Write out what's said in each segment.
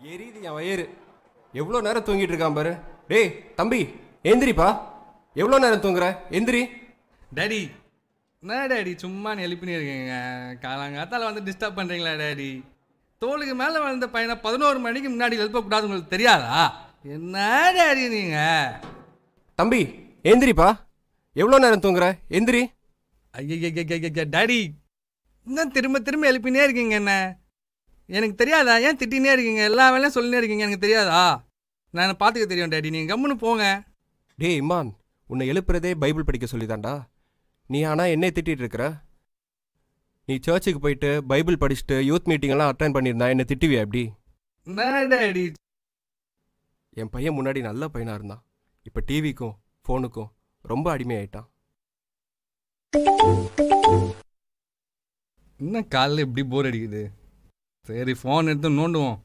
எரியுது என் வயிறு. எவ்வளோ நேரம் தூங்கிட்டு இருக்கான் பாரு. டேய் தம்பி எந்திரிப்பா. எவ்வளோ நேரம் தூங்குற? எந்திரி. டேடி என்ன டேடி சும்மா எழுப்பினே இருக்கீங்க? காலங்காத்தால வந்து டிஸ்டர்ப் பண்ணுறீங்களா டேடி? தோளுக்கு மேலே வளர்ந்த பையனை 11 மணிக்கு முன்னாடி எழுப்பக்கூடாது உங்களுக்கு தெரியாதா? என்ன டேடி நீங்கள்? தம்பி எந்திரிப்பா. எவ்வளோ நேரம் தூங்குற? எந்திரி. ஐயா டேடி இன்னும் திரும்ப திரும்ப எழுப்பினே இருக்கீங்க. என்ன எனக்கு தெரியாதா? ஏன் திட்டினே இருக்கீங்க? எல்லா வேலையும் சொல்லினே இருக்கீங்க. எனக்கு தெரியாதா? நான் பார்த்துக்க தெரியும் டேடி. நீங்கள் கம்முன்னு போங்க. டேய் இமான், உன்னை எழுப்புறதே பைபிள் படிக்க சொல்லிதான்டா. நீ ஆனால் என்னை திட்டிகிட்டு இருக்கிற? நீ சர்ச்சுக்கு போயிட்டு பைபிள் படிச்சுட்டு யூத் மீட்டிங்கெல்லாம் அட்டென்ட் பண்ணியிருந்தா என்னை திட்டுவியா எப்படி? டேடி என் பையன் முன்னாடி நல்ல பையனாக இருந்தான். இப்போ டிவிக்கும் ஃபோனுக்கும் ரொம்ப அடிமையாயிட்டான். இன்னும் காலையில் எப்படி போர் அடிக்குது? சரி ஃபோன் எடுத்து நோண்டுவோம்.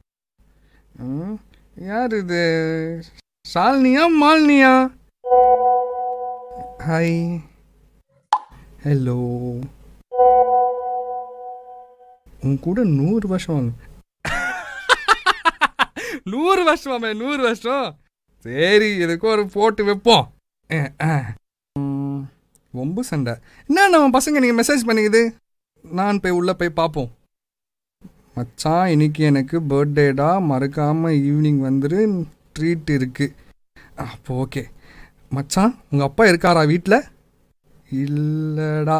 யார் இது? ஷாலினியா மாலினியா? Hi hello. உன் கூட 100 வருஷம் 100 வருஷமாமே 100 வருஷம். சரி எதுக்கும் ஒரு போட்டு வைப்போம். ரொம்ப சண்டை என்ன நம்ம பசங்க நீங்கள் மெசேஜ் பண்ணிக்குது? நான் போய் உள்ளே போய் பார்ப்போம். மச்சான் இன்னைக்கு எனக்கு பர்த்டேடா, மறக்காமல் ஈவினிங் வந்துரு, ட்ரீட் இருக்குது. அப்போ ஓகே. மச்சான் உங்கள் அப்பா இருக்காரா வீட்டில்? இல்லைடா.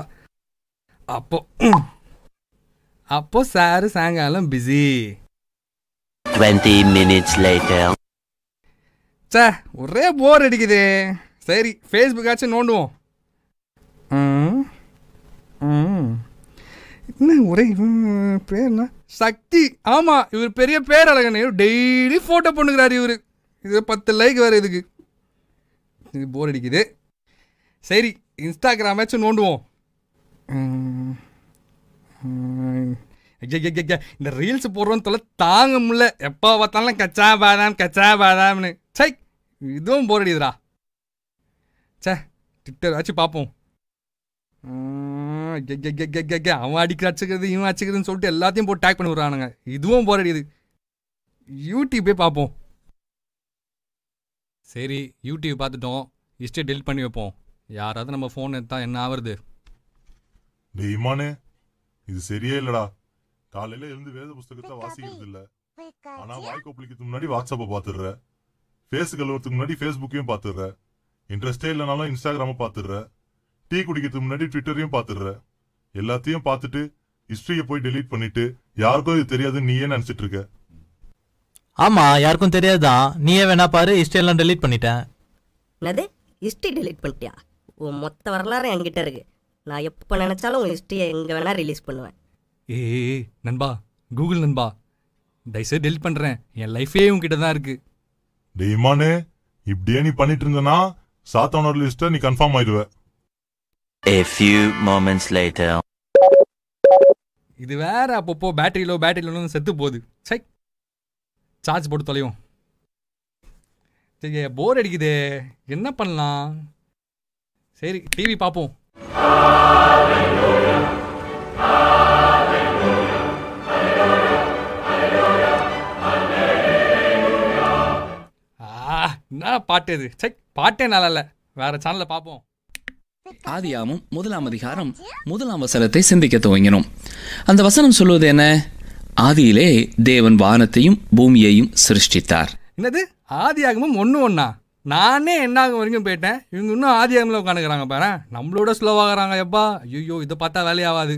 அப்போ சாரு சாயங்காலம் பிஸி. 20 minutes later. சே ஒரே போர் அடிக்குது. சரி ஃபேஸ்புக்காச்சும் நோண்டுவோம். என்ன ஒரே பேர் என்ன? சக்தி. ஆமாம் இவர் பெரிய பேரழகன். இவர் டெய்லி ஃபோட்டோ பண்ணுகிறாரு. இவர் இது 10 லைக் வேறு. இதுக்கு இது போர் அடிக்குது. சரி இன்ஸ்டாகிராமாச்சும் நோண்டுவோம். இந்த ரீல்ஸ் போடுறோன்னு தொலை தாங்க முடியல. எப்போ பார்த்தாலும் கச்சா பாதாம்னு. சை இதுவும் போர் அடிக்குதுடா. சே ட்விட்டர் ஆச்சு பார்ப்போம். அவன் அடிக்கிறது இவன் அடிச்சுக்கிறதுன்னு சொல்லிட்டு எல்லாத்தையும் போட்டு டேக் பண்ணி விட்றானுங்க. இதுவும் போர் அடிக்குது. யூடியூப்பே பார்ப்போம். சரி யூடியூப் பார்த்துட்டோம். ஹிஸ்ட்ரி டெலிட் பண்ணி வைப்போம். யாராவது நம்ம ஃபோன் எடுத்தா என்ன ஆகுறது? டேய் இமானே, இது சரியே இல்லடா. காலையில எழுந்து வேத புஸ்தகத்தை வாசிக்கிறது இல்ல. ஆனா வாய் கொப்பளிக்கிறதுக்கு முன்னாடி வாட்ஸ்அப்பை பாத்துடுற. ஃபேஸ் கழுவுறதுக்கு முன்னாடி ஃபேஸ்புக்கையும் பாத்துடுற. இன்ட்ரெஸ்டே இல்லைனாலும் இன்ஸ்டாகிராம பாத்துடுற. டீ குடிக்கிறதுக்கு முன்னாடி ட்விட்டரையும் பாத்துடுற. எல்லாத்தையும் பார்த்துட்டு ஹிஸ்டரியை போய் டெலீட் பண்ணிட்டு யாருக்கும் இது தெரியாதுன்னு நீயே நினைச்சிட்டு இருக்க. ஆமா யாருக்கும் தெரியாதுதான். நீயே வேணா பாரு, ஹிஸ்டரி எல்லாம் டெலீட் பண்ணிட்டேன். என்னது ஹிஸ்ட்ரி டெலீட் பண்ணிட்டியா? உன் மொத்த வரலாறு என்கிட்ட இருக்கு. நான் எப்போ நினச்சாலும் உன் ஹிஸ்ட்ரியை எங்கே வேணால் ரிலீஸ் பண்ணுவேன். ஏய் நண்பா, கூகுள் நண்பா, தயவுசெய்து டெலிட் பண்ணுறேன். என் லைஃபே உங்ககிட்ட தான் இருக்கு. டேய் இமானே, இப்படியே நீ பண்ணிட்டு இருந்தனா சாத்தானோட லிஸ்ட்டை நீ கன்ஃபார்ம் ஆயிடுவ. A few moments later. இது வேற அப்பப்போ பேட்டரியிலோ செத்து போகுது. சை சார்ஜ் போட்டு தொலையும். சரி போர் அடிக்குது, என்ன பண்ணலாம்? சரி டிவி பார்ப்போம். என்ன பாட்டு இது? சை பாட்டே நல்லா இல்லை. வேற சேனல்ல பார்ப்போம். ஆதியாகமம் 1ஆம் அதிகாரம் 1ஆம் வசனத்தை சிந்திக்க துவங்கினோம். அந்த வசனம் சொல்வது என்ன? ஆதியிலே தேவன் வானத்தையும் பூமியையும் சிருஷ்டித்தார். என்னது ஆதியாகமம் 1:1? நானே என்னாகும் வரைக்கும் போயிட்டேன். இவங்க இன்னும் ஆதியாகமில் உட்காந்துக்கிறாங்க பாரு. நம்மளோட ஸ்லோவாகிறாங்க. எப்பா ஐயோ இதை பார்த்தா வேலையாகாது.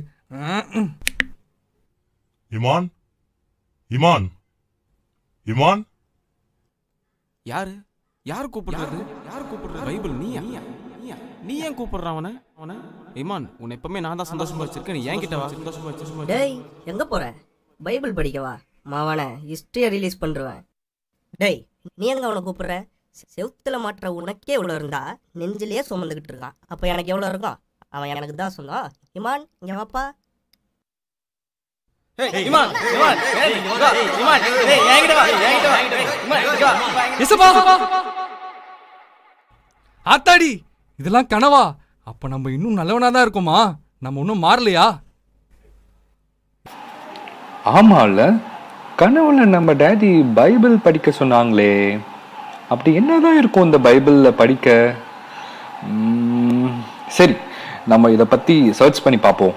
இமான் இமான் இமான் யாரு யாரு கூப்பிடுறது? பைபிள் நீ ஏன் கூப்பிடுறான் அவனை? இமான் உன்னை எப்பவுமே நான் தான் சந்தோஷமா வச்சிருக்கேன். நீ என்கிட்ட வா. சந்தோஷமா டேய் எங்கே போகிற? பைபிள் படிக்கவா? மாவான ஹிஸ்ட்ரியை ரிலீஸ் பண்ணுறேன். டேய் நீ எங்கே அவனை கூப்பிட்ற? செவுத்துல மாற்ற உனக்கே எவ்வளோ இருந்தா நெஞ்சிலேயே சுமந்துக்கிட்டு இருக்கான். அப்போ எனக்கு எவ்வளோ இருக்கும்? அவன் எனக்கு தான் சொன்னான். இமான் இங்கே வாப்பா. ஆத்தாடி இதெல்லாம் கனவா? அப்ப நம்ம இன்னும் நல்லவனா தான் இருக்கோமா? நம்ம இன்னும் மாறலையா? ஆமால கனவுல நம்ம டேடி பைபிள் படிக்க சொன்னாங்களே, அப்படி என்னதான் இருக்கும் இந்த பைபிளில் படிக்க? சரி, நம்ம இதை பற்றி சர்ச் பண்ணி பார்ப்போம்.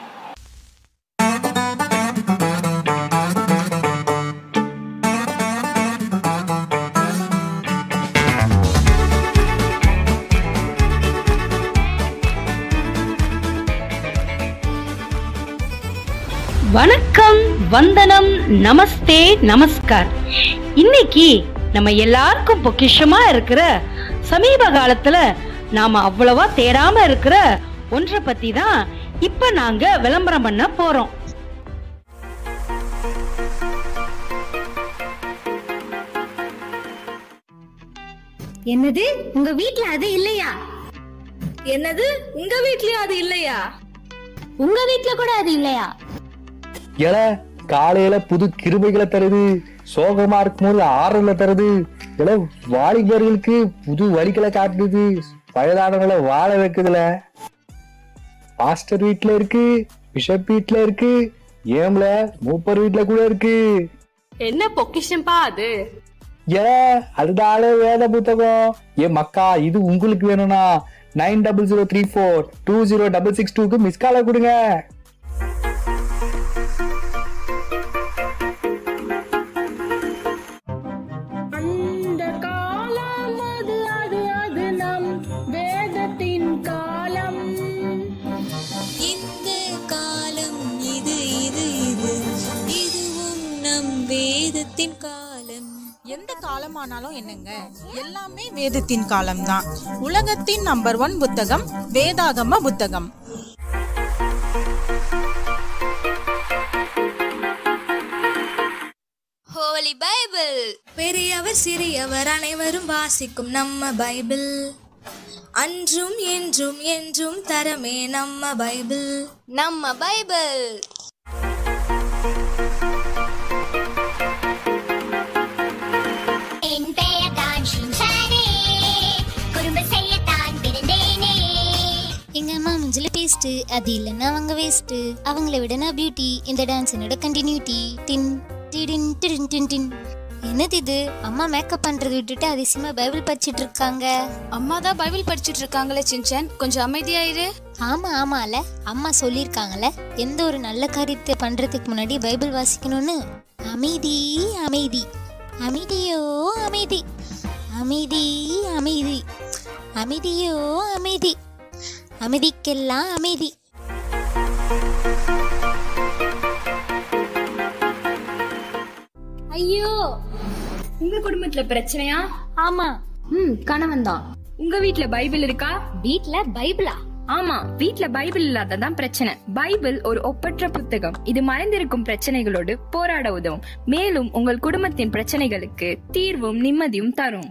வணக்கம், வந்தனம், நமஸ்தே, நமஸ்கார். இன்னைக்கு நம்ம எல்லாருக்கும் பொக்கிஷமா இருக்கிற, சமீப காலத்துல நாம அவ்வளவா தேடாம இருக்கிற ஒன்றை பத்தி தான் இப்ப நாங்க விளம்பரம் பண்ண போறோம். என்னது, உங்க வீட்ல அது இல்லையா? என்னது, உங்க வீட்லயும் அது இல்லையா? உங்க வீட்ல கூட அது இல்லையா? காலையில புது கிருபைகளை தருது, சோகமா இருக்கும்போது ஆறுதல தருது, வாலிபர்களுக்கு புது வழிகளை காட்டுது, வயதானவங்களை வாழ வைக்குதுல. பாஸ்டர் வீட்ல இருக்கு, பிஷப் வீட்ல இருக்கு, ஏம்ல மூப்பர் வீட்ல கூட இருக்கு. என்ன பொக்கிஷம்பா அது? அதுதால வேத புத்தகம். மக்கா, இது உங்களுக்கு வேணும்னா 9003420662 மிஸ் கால கொடுங்க. எந்த காலமானாலும் என்னங்க, எல்லாமே வேதத்தின் காலம்தான். உலகத்தின் நம்பர் 1 புத்தகம் வேதாகம புத்தகம். Holy Bible. பெரியவர் சிறியவர் அனைவரும் வாசிக்கும் நம்ம பைபிள். அன்றும் என்றும் என்றும் தரமே நம்ம பைபிள். நம்ம பைபிள். எங்க அம்மா முஞ்சில பேஸ்ட், அது இல்லைன்னா அவங்க வேஸ்ட், அவங்கள விட நான் பியூட்டி, இந்த டான்ஸ் என்னோட கண்டினியூட்டி. டின் டிடின் டிடின் டின் டின். என்னது இது? அம்மா மேக்கப் பண்றது விட்டுட்டு அதிசயமா பைபிள் படிச்சிட்டு இருக்காங்க. அம்மா தான் பைபிள் படிச்சிட்டு இருக்காங்களே சின்சன், கொஞ்சம் அமைதியாயிரு. ஆமால, அம்மா சொல்லிருக்காங்கல்ல, எந்த ஒரு நல்ல காரியத்தை பண்றதுக்கு முன்னாடி பைபிள் வாசிக்கணும்னு. அமைதி அமைதி, அமைதியோ அமைதி, அமைதி அமைதி, அமைதியோ அமைதி, அமைதிக்கெல்லாம் அமைதி. ஐயோ, உங்க குடும்பத்துல பிரச்சனையா? ஆமா. கணவன் தான். உங்க வீட்ல பைபிள் இருக்கா? வீட்ல பைபிளா? ஆமா, வீட்ல பைபிள் இல்லாததான் பிரச்சனை. பைபிள் ஒரு ஒப்பற்ற புத்தகம். இது மறைந்திருக்கும் பிரச்சனைகளோடு போராட உதவும். மேலும் உங்கள் குடும்பத்தின் பிரச்சனைகளுக்கு தீர்வும் நிம்மதியும் தரும்.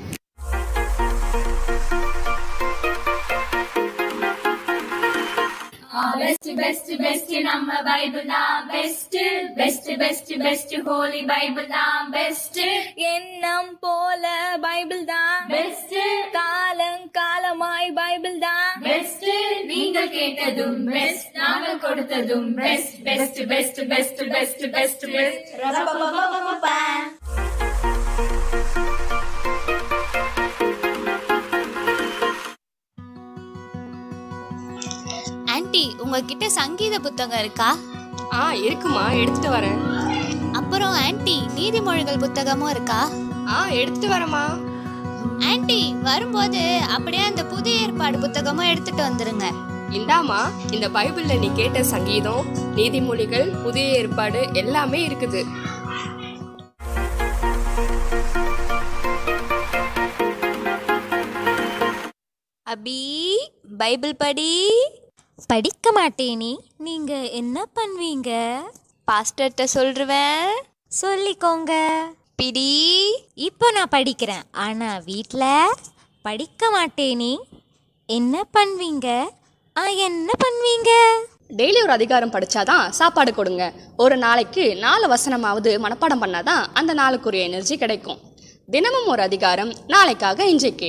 பெஸ்ட் பெஸ்ட் பெஸ்ட் நம்ம பைபிள் தான் best. Best best best holy Bible தான் பெஸ்ட். எண்ணம் போல பைபிள் தான் பெஸ்ட். காலம் காலமாய் பைபிள் தான் பெஸ்ட். நீங்கள் கேட்டதும் பெஸ்ட், நாங்கள் கொடுத்ததும் best. Best best best best best best. Aunty, உங்ககிட்ட சங்கீத புத்தகம் இருக்கா? இருக்குமா, எடுத்துட்டு வரேன். அப்புறம் ஆன்ட்டி, நீதிமொழிகள் புத்தகமும் இருக்கா? எடுத்துட்டு வரேமா. ஆன்ட்டி, வரும்போது அப்படியே அந்த புதிய ஏற்பாடு புத்தகமும் எடுத்துட்டு வந்துருங்க. இந்தாமா, இந்த பைபிள்ல நீ கேட்ட சங்கீதம், நீதிமொழிகள், புதிய ஏற்பாடு எல்லாமே இருக்குது. அபி, பைபிள் படி. படிக்க மாட்டேனே, நீங்க என்ன பண்ணுவீங்க? பாஸ்டர்ட்ட சொல்றேன், சொல்லிக்கோங்க. பிடி. இப்போ நான் படிக்கிறேன், ஆனா வீட்ல படிக்க மாட்டேனே, என்ன பண்ணுவீங்க? என்ன பண்ணுவீங்க? டெய்லி ஒரு அதிகாரம் படிச்சாதான் சாப்பாடு கொடுங்க. ஒரு நாளைக்கு 4 வசனமாவது மனப்பாடம் பண்ணாதான் அந்த நாளுக்குரிய எனர்ஜி கிடைக்கும். தினமும் ஒரு அதிகாரம், நாளைக்காக இன்றைக்கு.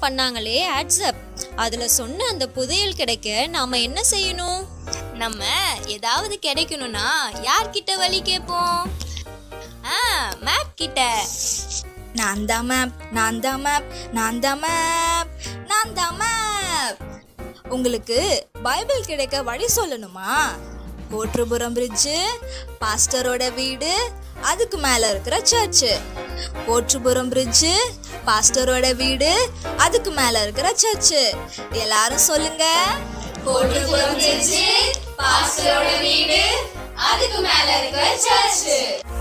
பண்ணாங்களே வாட்ஸ்அப், அதுல சொன்ன அந்த புதையல் கிடைக்க நாம என்ன செய்யணும்? நம்ம ஏதாவது கிடைக்கணும்னா யார்கிட்ட வழி கேட்போம்? மேப் கிட்ட. நான் தான் மேப், நான் தான் மேப், நான் தான் மேப், நான் தான் மேப். உங்களுக்கு பைபிள் கிடைக்க வழி சொல்லணுமா? கோட்டுப்புரம் பிரிட்ஜு, பாஸ்டரோட வீடு, அதுக்கு மேல இருக்கிற சர்ச்சு. கோட்டுப்புரம் பிரிட்ஜு, பாஸ்டரோட வீடு, அதுக்கு மேல இருக்கிற சர்ச்சு. எல்லாரும் சொல்லுங்க. கோட்டுப்புரம் பிரிட்ஜு, பாஸ்டரோட வீடு, அதுக்கு மேல இருக்கிற சர்ச்சு.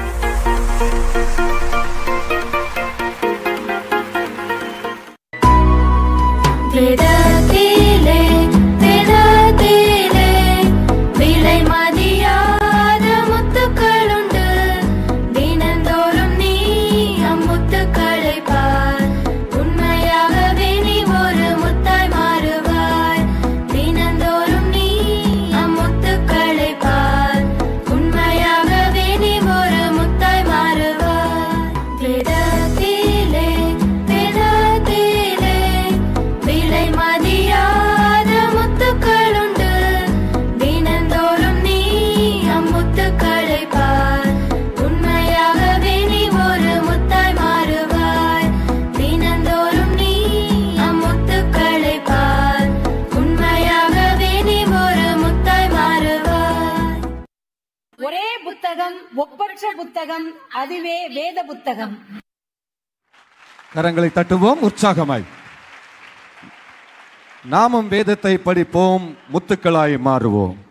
வேதத்திலே வேதத்திலே விலை மதியாத முத்துக்களுண்டு. தினந்தோறும் நீ அம்முத்துக்களை பார். உண்மையாகவே நீ ஒரு முத்தாய் மாறுவாய். தினந்தோறும் நீ அம்முத்துக்களை பார். உண்மையாகவே நீ ஒரு முத்தாய் மாறுவாய். வேதத்திலே வேதத்திலே விலை மதியாத முத்துக்களுண்டு. தினந்தோறும் நீ அம்முத்துக்களை பார். உண்மையாகவே நீ ஒரு முத்தாய் மாறுவாய். தினந்தோறும் நீ அம்முத்துக்களை பார். உண்மையாகவே நீ ஒரு முத்தாய் மாறுவாய். ஒரே புத்தகம், ஒப்பற்ற புத்தகம், அதுவே வேத புத்தகம். கரங்களை தட்டுவோம் உற்சாகமாய். நாமும் வேதத்தை படிப்போம், முத்துக்களாய் மாறுவோம்.